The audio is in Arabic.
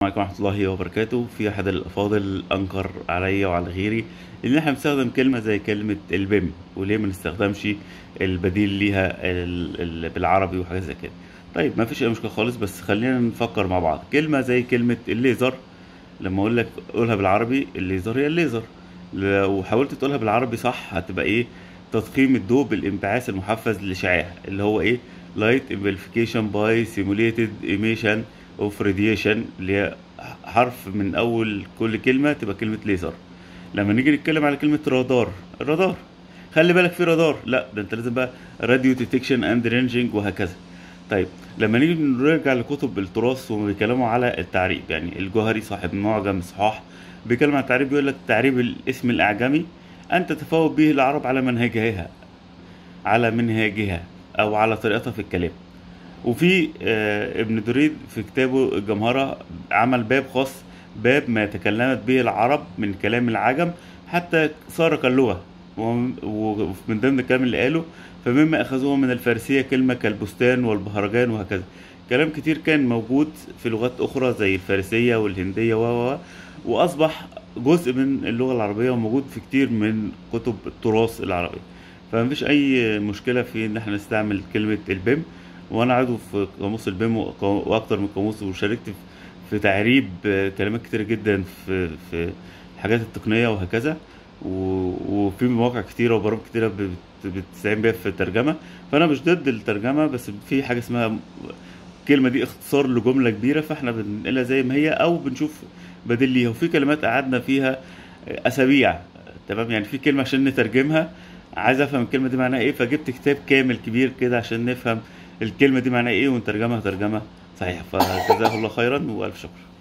عليكم ورحمة الله وبركاته. في أحد الأفاضل أنكر عليا وعلى غيري إن إحنا بنستخدم كلمة زي كلمة البيم، وليه ما نستخدمش البديل ليها بالعربي وحاجات زي كده. طيب ما فيش أي مشكلة خالص، بس خلينا نفكر مع بعض. كلمة زي كلمة الليزر، لما أقول لك قولها بالعربي الليزر هي الليزر، لو حاولت تقولها بالعربي صح هتبقى إيه؟ تضخيم الضوء بالانبعاث المحفز للإشعاع، اللي هو إيه؟ Light Amplification by Simulated Emission of Radiation، اللي هي حرف من اول كل كلمه تبقى كلمه ليزر. لما نيجي نتكلم على كلمه رادار، الرادار خلي بالك في رادار، لا ده انت لازم بقى راديو ديتكشن اند رينجينج وهكذا. طيب لما نيجي نرجع لكتب التراث وهم بيتكلموا على التعريب، يعني الجوهري صاحب معجم صحاح بيتكلم عن التعريب، بيقول لك تعريب الاسم الاعجمي ان تتفاوت به العرب على منهجها او على طريقتها في الكلام. وفي ابن دريد في كتابه الجمهرة عمل باب خاص، باب ما تكلمت به العرب من كلام العجم حتى صار كاللغة. ومن ضمن الكلام اللي قاله: فمما أخذوه من الفارسية كلمة كالبستان والبهرجان وهكذا. كلام كتير كان موجود في لغات أخرى زي الفارسية والهندية وأصبح جزء من اللغة العربية وموجود في كتير من كتب التراث العربي. فمفيش أي مشكلة في إن احنا نستعمل كلمة البيم. وانا عضو في قاموس البيم واكتر من قاموس، وشاركت في تعريب كلمات كتير جدا في الحاجات التقنيه وهكذا. وفي مواقع كتيره وبرامج كتيره بتستعين بيها في الترجمه. فانا مش ضد الترجمه، بس في حاجه اسمها الكلمه دي اختصار لجمله كبيره، فاحنا بننقلها زي ما هي او بنشوف بديل ليها. وفي كلمات قعدنا فيها اسابيع، تمام؟ يعني في كلمه عشان نترجمها عايز افهم الكلمه دي معناها ايه، فجبت كتاب كامل كبير كده عشان نفهم الكلمة دي معناها ايه ونترجمها ترجمة صحيحة. فجزاه الله خيرا والف شكر.